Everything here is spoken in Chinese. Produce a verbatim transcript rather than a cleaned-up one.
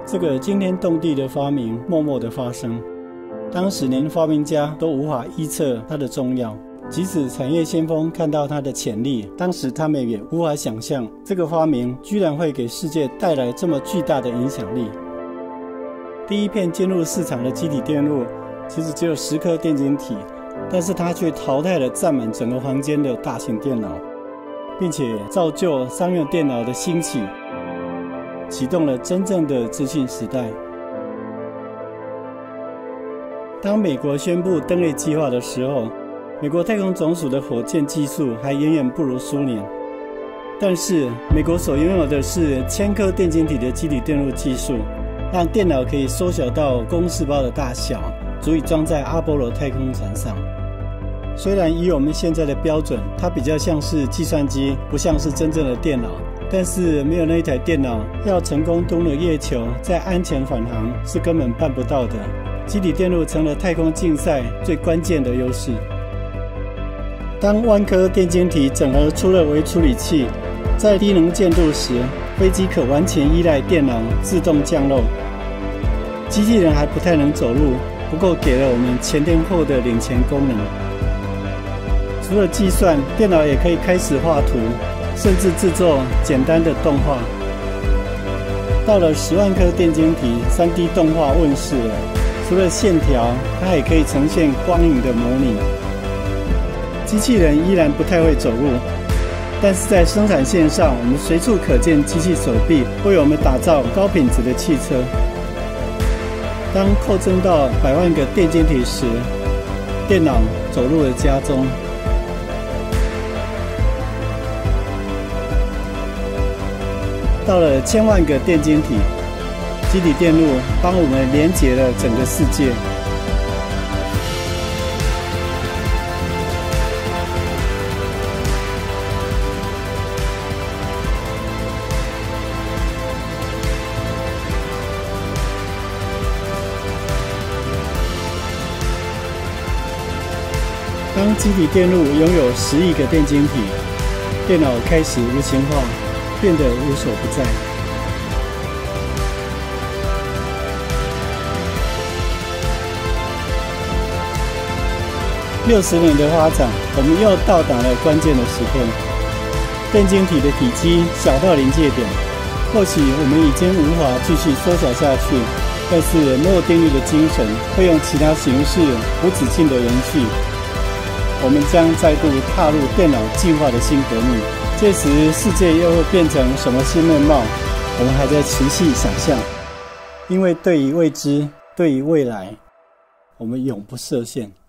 这个惊天动地的发明默默的发生，当时连发明家都无法预测它的重要，即使产业先锋看到它的潜力，当时他们也无法想象这个发明居然会给世界带来这么巨大的影响力。第一片进入市场的基体电路其实只有十颗电晶体，但是它却淘汰了占满整个房间的大型电脑，并且造就商用电脑的兴起，启动了真正的资讯时代。当美国宣布登月计划的时候，美国太空总署的火箭技术还远远不如苏联，但是美国所拥有的是千颗电晶体的基体电路技术，让电脑可以缩小到公事包的大小，足以装在阿波罗太空船上。虽然以我们现在的标准，它比较像是计算机，不像是真正的电脑，但是没有那一台电脑，要成功登陆月球，再安全返航是根本办不到的。基体电路成了太空竞赛最关键的优势。当万颗电晶体整合出了微处理器，在低能见度时，飞机可完全依赖电脑自动降落。机器人还不太能走路，不过给了我们前天后的领钱功能。除了计算，电脑也可以开始画图，甚至制作简单的动画。到了十万颗电晶体，三 D 动画问世了。除了线条，它也可以呈现光影的模拟。机器人依然不太会走路，但是在生产线上，我们随处可见机器手臂为我们打造高品质的汽车。当扩增到百万个电晶体时，电脑走入了家中。到了千万个电晶体，基体电路帮我们连接了整个世界。当基体电路拥有十亿个电晶体，电脑开始无形化，变得无所不在。六十年的发展，我们又到达了关键的时刻。电晶体的体积小到临界点，或许我们已经无法继续缩小下去，但是摩尔定律的精神会用其他形式无止境的延续。我们将再度踏入电脑进化的新革命，届时世界又会变成什么新面貌，我们还在持续想象。因为对于未知，对于未来，我们永不设限。